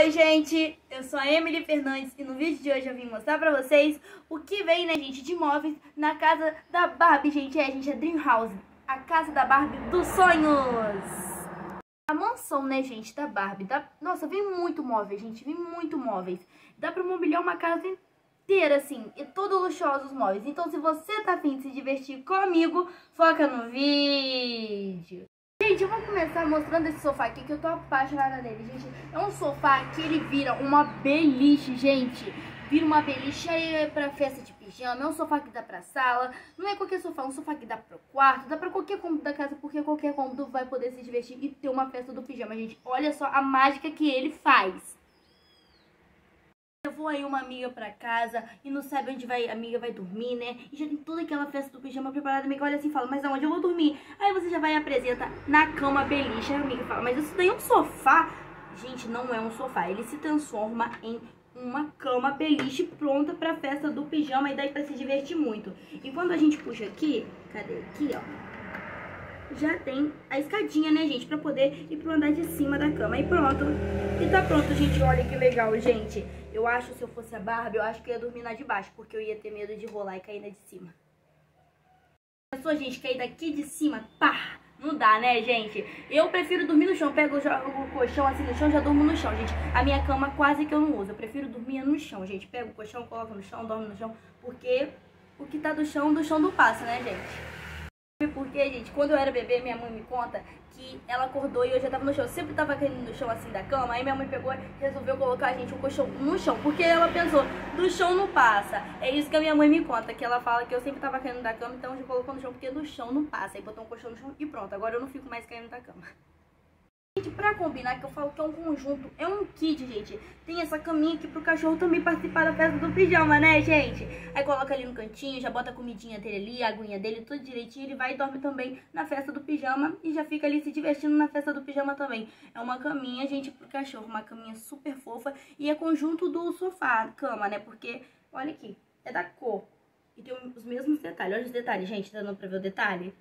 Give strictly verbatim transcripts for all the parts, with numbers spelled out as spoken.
Oi gente, eu sou a Emily Fernandes e no vídeo de hoje eu vim mostrar pra vocês o que vem, né gente, de móveis na casa da Barbie, gente, é, gente, é Dream House, a casa da Barbie dos sonhos. A mansão, né gente, da Barbie, dá... nossa, vem muito móvel, gente, vem muito móveis, dá pra mobiliar uma casa inteira assim, e todo luxuoso os móveis, então se você tá afim de se divertir comigo, foca no vídeo. Gente, eu vou começar mostrando esse sofá aqui, que eu tô apaixonada nele, gente. É um sofá que ele vira uma beliche, gente. Vira uma beliche aí pra festa de pijama. É um sofá que dá pra sala. Não é qualquer sofá, é um sofá que dá pro quarto. Dá pra qualquer cômodo da casa, porque qualquer cômodo vai poder se divertir e ter uma festa do pijama, gente. Olha só a mágica que ele faz. Levou aí uma amiga pra casa e não sabe onde vai, a amiga vai dormir, né? E já tem toda aquela festa do pijama preparada. A amiga olha assim e fala, mas aonde eu vou dormir? Aí você já vai e apresenta na cama beliche. A amiga fala, mas isso daí é um sofá? Gente, não é um sofá. Ele se transforma em uma cama beliche pronta pra festa do pijama e daí pra se divertir muito. E quando a gente puxa aqui, cadê? Aqui, ó. Já tem a escadinha, né, gente? Pra poder ir pro andar de cima da cama. E pronto. E tá pronto, gente. Olha que legal, gente. Eu acho, se eu fosse a Barbie, eu acho que eu ia dormir na de baixo. Porque eu ia ter medo de rolar e cair na de cima. Pensou, gente, cair daqui de cima? Pá! Não dá, né, gente? Eu prefiro dormir no chão. Pego o colchão assim no chão, já durmo no chão, gente. A minha cama quase que eu não uso. Eu prefiro dormir no chão, gente. Pego o colchão, coloco no chão, dormo no chão. Porque o que tá do chão, do chão não passa, né, gente? Porque, gente, quando eu era bebê, minha mãe me conta que ela acordou e eu já tava no chão. Eu sempre tava caindo no chão assim da cama. Aí minha mãe pegou e resolveu colocar a gente o colchão no chão. Porque ela pensou, do chão não passa. É isso que a minha mãe me conta, que ela fala que eu sempre tava caindo da cama, então já colocou no chão porque do chão não passa. Aí botou um colchão no chão e pronto, agora eu não fico mais caindo da cama. Gente, pra combinar, que eu falo que é um conjunto, é um kit, gente. Tem essa caminha aqui pro cachorro também participar da festa do pijama, né, gente? Aí coloca ali no cantinho, já bota a comidinha dele ali, a aguinha dele, tudo direitinho. Ele vai e dorme também na festa do pijama e já fica ali se divertindo na festa do pijama também. É uma caminha, gente, pro cachorro, uma caminha super fofa. E é conjunto do sofá, cama, né? Porque, olha aqui, é da cor. E tem os mesmos detalhes. Olha os detalhes, gente, tá dando pra ver o detalhe?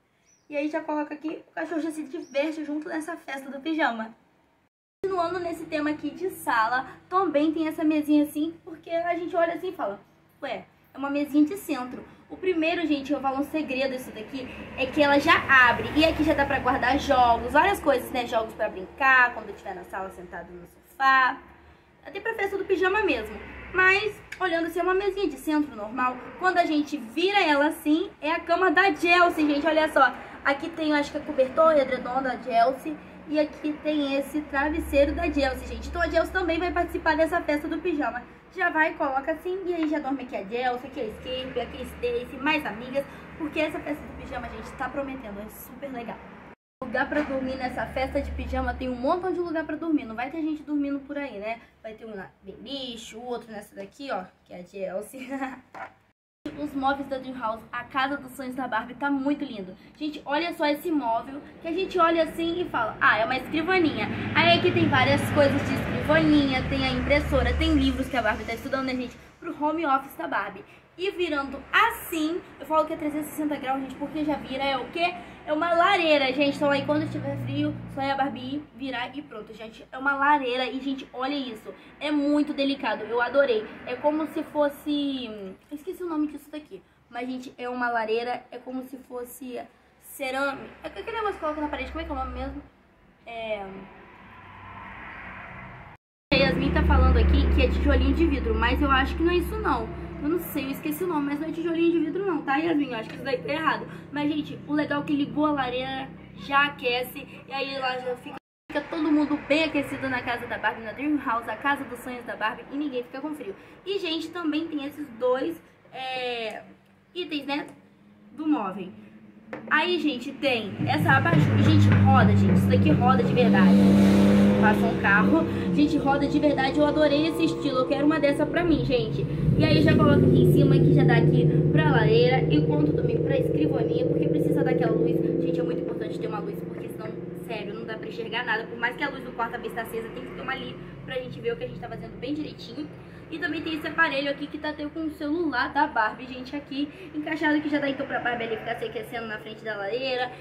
E aí já coloca aqui, o cachorro já se diverte junto nessa festa do pijama. Continuando nesse tema aqui de sala, também tem essa mesinha assim, porque a gente olha assim e fala, ué, é uma mesinha de centro. O primeiro, gente, eu falo um segredo isso daqui, é que ela já abre. E aqui já dá pra guardar jogos, várias coisas, né? Jogos pra brincar, quando eu estiver na sala sentado no sofá. Até pra festa do pijama mesmo. Mas, olhando assim, é uma mesinha de centro normal. Quando a gente vira ela assim, é a cama da Chelsea, gente, olha só. Aqui tem, acho que a cobertor e edredom da Chelsea. E aqui tem esse travesseiro da Chelsea, gente. Então a Chelsea também vai participar dessa festa do pijama. Já vai, coloca assim, e aí já dorme aqui a Chelsea, aqui a Escape, aqui a Stacy, mais amigas. Porque essa festa do pijama, gente, tá prometendo, é super legal. Lugar pra dormir nessa festa de pijama, tem um montão de lugar pra dormir. Não vai ter gente dormindo por aí, né? Vai ter um na beliche, o outro nessa daqui, ó, que é a Chelsea. Os móveis da Dream House, a casa dos sonhos da Barbie, tá muito lindo. Gente, olha só esse móvel, que a gente olha assim e fala, ah, é uma escrivaninha. Aí aqui tem várias coisas de escrivaninha, tem a impressora, tem livros que a Barbie tá estudando, né, gente? Pro home office da Barbie. E virando assim, eu falo que é trezentos e sessenta graus, gente, porque já vira, é o quê? É uma lareira, gente. Então aí quando estiver frio, só é a Barbie virar e pronto, gente. É uma lareira e, gente, olha isso. É muito delicado, eu adorei. É como se fosse... eu esqueci o nome disso daqui. Mas, gente, é uma lareira, é como se fosse cerâmica. É aquele negócio que coloca na parede, como é que é o nome mesmo? É... A Yasmin tá falando aqui que é tijolinho de vidro, mas eu acho que não é isso não. Eu não sei, eu esqueci o nome, mas não é tijolinho de vidro não, tá, Yasmin? Eu acho que isso daí tá errado. Mas, gente, o legal é que ligou a lareira, já aquece, e aí lá já fica, fica todo mundo bem aquecido na casa da Barbie, na Dream House, a casa dos sonhos da Barbie, e ninguém fica com frio. E, gente, também tem esses dois é, itens, né, do móvel. Aí, gente, tem essa abajur, gente, roda, gente, isso daqui roda de verdade. Passa um carro, gente, roda de verdade, eu adorei esse estilo, eu quero uma dessa pra mim, gente. E aí já coloca aqui em cima, que já dá aqui pra lareira, enquanto também pra escrivaninha, porque precisa daquela luz. Gente, é muito importante ter uma luz, porque senão, sério, não dá pra enxergar nada. Por mais que a luz do quarto está acesa, tem que ter uma ali pra gente ver o que a gente tá fazendo bem direitinho. E também tem esse aparelho aqui que tá até com o celular da Barbie, gente, aqui encaixado, que já dá então pra Barbie ali ficar se aquecendo na frente da lareira, escutando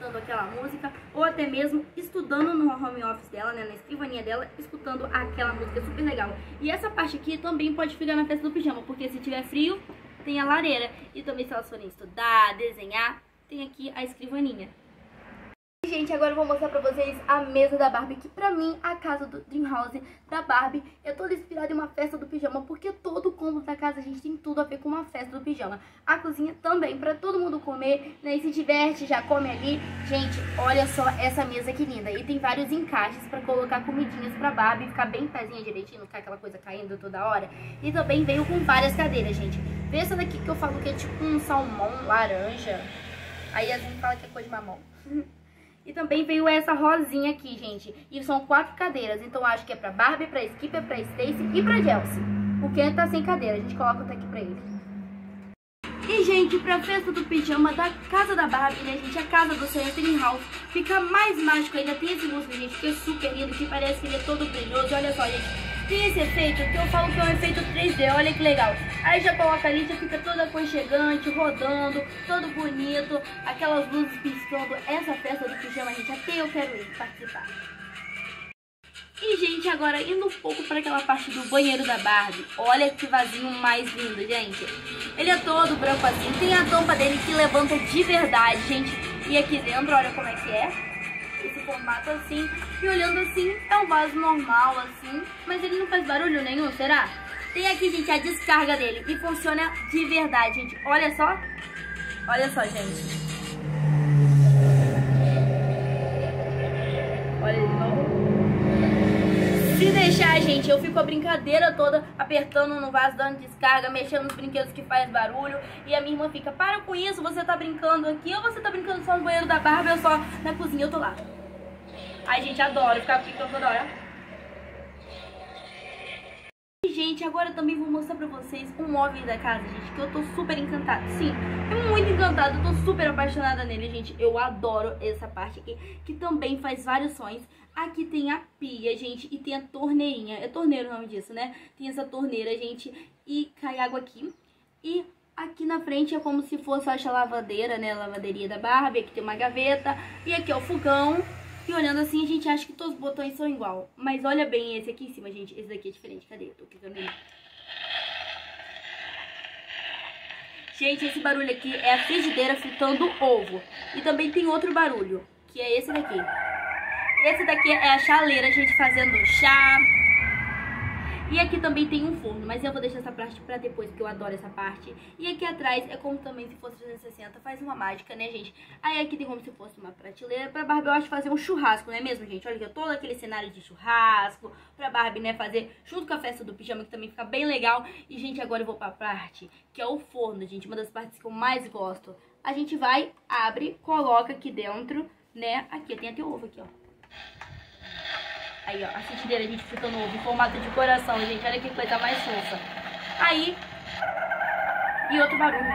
escutando aquela música, ou até mesmo estudando no home office dela, né, na escrivaninha dela, escutando aquela música super legal. E essa parte aqui também pode ficar na festa do pijama, porque se tiver frio, tem a lareira. E também se elas forem estudar, desenhar, tem aqui a escrivaninha. Gente, agora eu vou mostrar pra vocês a mesa da Barbie, que pra mim, a casa do Dream House da Barbie é toda inspirada em uma festa do pijama, porque todo o cômodo da casa, a gente, tem tudo a ver com uma festa do pijama. A cozinha também, pra todo mundo comer, né, e se diverte, já come ali. Gente, olha só essa mesa que linda. E tem vários encaixes pra colocar comidinhas pra Barbie, ficar bem pezinha direitinho, não ficar aquela coisa caindo toda hora. E também veio com várias cadeiras, gente. Vê essa daqui que eu falo que é tipo um salmão laranja. Aí a gente fala que é cor de mamão. E também veio essa rosinha aqui, gente. E são quatro cadeiras. Então acho que é pra Barbie, pra Skipper, pra Stacy e pra Chelsea. O Ken tá sem cadeira. A gente coloca até aqui pra ele. E, gente, pra festa do pijama da casa da Barbie, né, gente? A casa do Senhor Dream House fica mais mágico ainda. Tem esse músico, gente, que é super lindo, que parece que ele é todo brilhoso. Olha só, gente. Tem esse efeito que eu falo que é um efeito três D, olha que legal. Aí já coloca ali, já fica toda aconchegante, rodando, todo bonito, aquelas luzes piscando. Essa festa do pijama, gente, até eu quero ir participar. E, gente, agora indo um pouco para aquela parte do banheiro da Barbie. Olha que vasinho mais lindo, gente. Ele é todo branco assim, tem a tampa dele que levanta de verdade, gente. E aqui dentro, olha como é que é. Esse formato assim, e olhando assim, é um vaso normal assim, mas ele não faz barulho nenhum, será? Tem aqui, gente, a descarga dele e funciona de verdade, gente. Olha só, olha só, gente. Olha de novo. Se deixar, gente, eu fico a brincadeira toda apertando no vaso, dando descarga, mexendo nos brinquedos que faz barulho. E a minha irmã fica, para com isso, você tá brincando aqui ou você tá brincando só no banheiro da Barbie ou só na cozinha, eu tô lá. Ai, gente, adoro ficar brincando toda hora. E, gente, agora eu também vou mostrar pra vocês um móvel da casa, gente, que eu tô super encantada. Sim, é muito encantada, eu tô super apaixonada nele, gente. Eu adoro essa parte aqui, que também faz vários sons. Aqui tem a pia, gente, e tem a torneirinha. É torneiro o nome disso, né? Tem essa torneira, gente, e cai água aqui. E aqui na frente é como se fosse a lavadeira, né? A lavanderia da Barbie. Aqui tem uma gaveta. E aqui é o fogão. E olhando assim, a gente acha que todos os botões são igual. Mas olha bem esse aqui em cima, gente. Esse daqui é diferente. Cadê? Tô clicando nele. Gente, esse barulho aqui é a frigideira fritando ovo. E também tem outro barulho, que é esse daqui. Esse daqui é a chaleira, gente, fazendo chá. E aqui também tem um forno, mas eu vou deixar essa parte pra depois, porque eu adoro essa parte. E aqui atrás é como também se fosse trezentos e sessenta, faz uma mágica, né, gente? Aí aqui tem como se fosse uma prateleira pra Barbie, eu acho, fazer um churrasco, não é mesmo, gente? Olha aqui, todo aquele cenário de churrasco pra Barbie, né, fazer junto com a festa do pijama, que também fica bem legal. E, gente, agora eu vou pra parte que é o forno, gente, uma das partes que eu mais gosto. A gente vai, abre, coloca aqui dentro, né, aqui, tem até o ovo aqui, ó. Aí, ó, a frigideira, a gente fritando ovo em formato de coração, gente. Olha que coisa mais fofa. Aí, e outro barulho.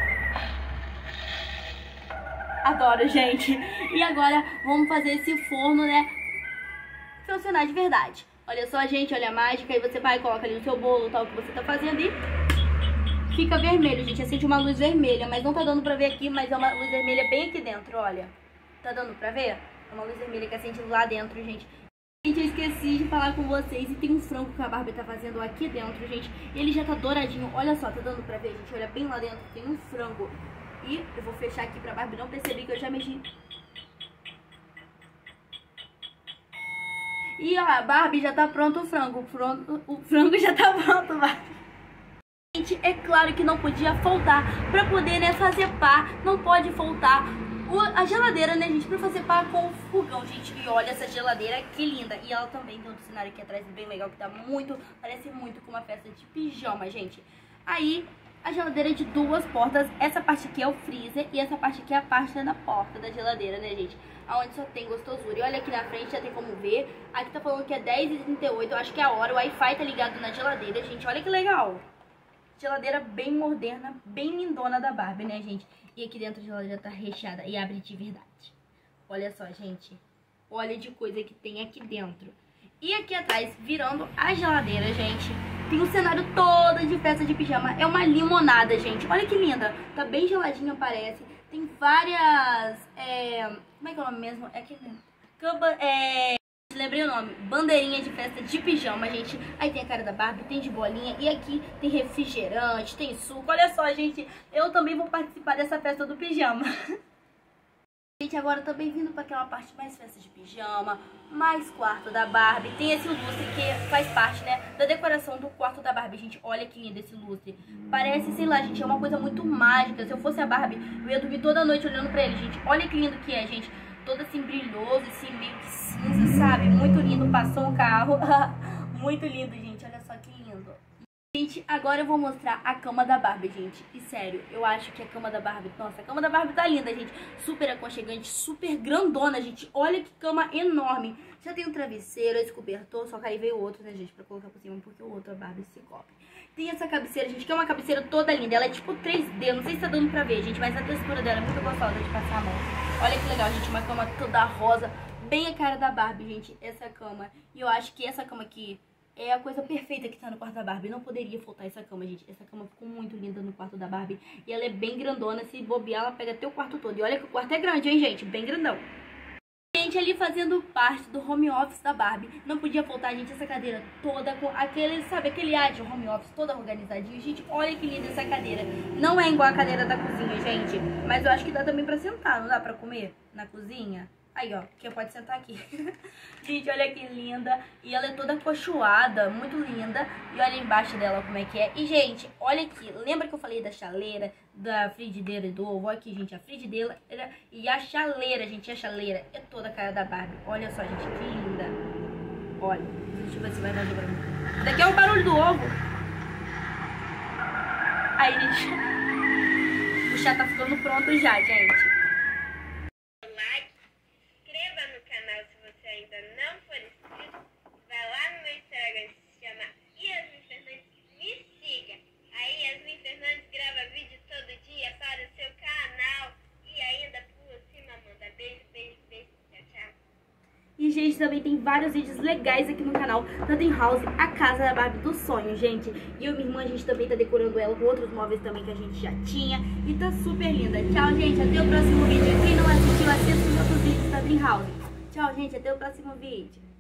Adoro, gente. E agora, vamos fazer esse forno, né, funcionar de verdade. Olha só, gente, olha a mágica. Aí você vai, coloca ali o seu bolo, tal, que você tá fazendo e fica vermelho, gente. Acende uma luz vermelha, mas não tá dando pra ver aqui, mas é uma luz vermelha bem aqui dentro, olha. Tá dando pra ver? É uma luz vermelha que acende lá dentro, gente. Gente, eu esqueci de falar com vocês. E tem um frango que a Barbie tá fazendo aqui dentro, gente. Ele já tá douradinho. Olha só, tá dando pra ver, gente. Olha bem lá dentro, tem um frango. E eu vou fechar aqui pra Barbie não perceber que eu já mexi. E ó, a Barbie já tá pronto o frango. O frango, o frango já tá pronto, Barbie. Gente, é claro que não podia faltar. Pra poder, né, fazer par, não pode faltar a geladeira, né, gente, pra fazer par com o fogão, gente. E olha essa geladeira, que linda. E ela também tem outro cenário aqui atrás bem legal, que tá muito, parece muito com uma festa de pijama, gente. Aí, a geladeira é de duas portas. Essa parte aqui é o freezer e essa parte aqui é a parte da porta da geladeira, né, gente? Onde só tem gostosura. E olha aqui na frente, já tem como ver. Aqui tá falando que é dez e trinta e oito, eu acho que é a hora. O Wi-Fi tá ligado na geladeira, gente. Olha que legal. Geladeira bem moderna, bem lindona da Barbie, né, gente? E aqui dentro a geladeira tá recheada e abre de verdade. Olha só, gente. Olha de coisa que tem aqui dentro. E aqui atrás, virando a geladeira, gente, tem um cenário todo de festa de pijama. É uma limonada, gente. Olha que linda. Tá bem geladinha, parece. tem várias, é, como é que é o nome mesmo? É que, camba, é, lembrei o nome, bandeirinha de festa de pijama, gente. Aí tem a cara da Barbie, tem de bolinha, e aqui tem refrigerante, tem suco. Olha só, gente, eu também vou participar dessa festa do pijama. Gente, agora também vindo para aquela parte mais festa de pijama, mais quarto da Barbie. Tem esse lustre que faz parte, né, da decoração do quarto da Barbie. Gente, olha que lindo esse lustre. Parece, sei lá, gente, é uma coisa muito mágica. Se eu fosse a Barbie, eu ia dormir toda noite olhando pra ele, gente. Olha que lindo que é, gente. Todo assim brilhoso, esse meio que cinza, sabe? Muito lindo. Passou um carro. Muito lindo, gente. Olha só que lindo. Gente, agora eu vou mostrar a cama da Barbie, gente. E sério, eu acho que a cama da Barbie... Nossa, a cama da Barbie tá linda, gente. Super aconchegante, super grandona, gente. Olha que cama enorme. Já tem um travesseiro, esse cobertor, só que aí veio outro, né, gente, pra colocar por cima, porque o outro a Barbie se cobre. Tem essa cabeceira, gente, que é uma cabeceira toda linda. Ela é tipo três D, não sei se tá dando pra ver, gente, mas a textura dela é muito gostosa de passar a mão. Olha que legal, gente, uma cama toda rosa, bem a cara da Barbie, gente, essa cama. E eu acho que essa cama aqui é a coisa perfeita que tá no quarto da Barbie. Não poderia faltar essa cama, gente. Essa cama ficou muito linda no quarto da Barbie. E ela é bem grandona. Se bobear, ela pega até o quarto todo. E olha que o quarto é grande, hein, gente? Bem grandão. Gente, ali fazendo parte do home office da Barbie, não podia faltar, gente, essa cadeira toda com aquele, sabe, aquele ar de home office toda organizadinho. Gente, olha que linda essa cadeira. Não é igual a cadeira da cozinha, gente. Mas eu acho que dá também pra sentar, não dá pra comer na cozinha? Aí, ó, que pode sentar aqui. Gente, olha que linda. E ela é toda acolchoada, muito linda. E olha embaixo dela como é que é. E, gente, olha aqui. Lembra que eu falei da chaleira, da frigideira e do ovo? Olha aqui, gente, a frigideira e a chaleira, gente. A chaleira é toda a cara da Barbie. Olha só, gente, que linda. Olha, deixa eu ver se vai dar pra mim. Daqui é o barulho do ovo. Aí, gente, o chá tá ficando pronto já, gente. E, gente, também tem vários vídeos legais aqui no canal da Dream House, a casa da Barbie dos sonhos, gente. E eu e minha irmã, a gente também tá decorando ela com outros móveis também que a gente já tinha. E tá super linda. Tchau, gente. Até o próximo vídeo. Quem não assistiu, assista os outros vídeos da Dream House. Tchau, gente. Até o próximo vídeo.